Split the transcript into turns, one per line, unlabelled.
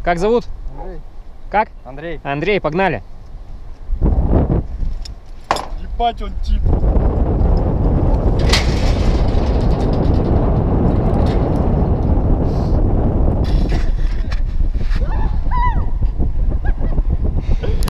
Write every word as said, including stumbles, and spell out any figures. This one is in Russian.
Как зовут?
Андрей.
Как?
Андрей.
Андрей, погнали.
Ебать он тип.